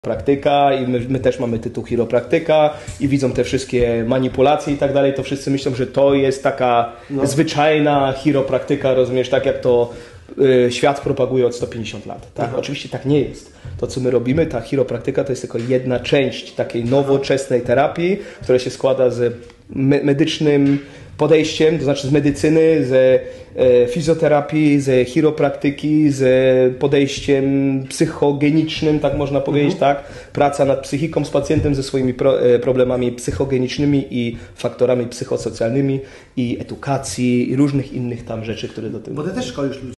praktyka i my też mamy tytuł chiropraktyka i widzą te wszystkie manipulacje i tak dalej, to wszyscy myślą, że to jest taka zwyczajna chiropraktyka, rozumiesz, tak jak to świat propaguje od 150 lat. Tak? Oczywiście tak nie jest. To, co my robimy, ta chiropraktyka to jest tylko jedna część takiej nowoczesnej terapii, która się składa z medycznym podejściem, to znaczy z medycyny, z fizjoterapii, z chiropraktyki, z podejściem psychogenicznym, tak można powiedzieć, tak? Praca nad psychiką z pacjentem, ze swoimi problemami psychogenicznymi i faktorami psychosocjalnymi i edukacji i różnych innych tam rzeczy, które do tego... Bo ty też szkolisz ludzi.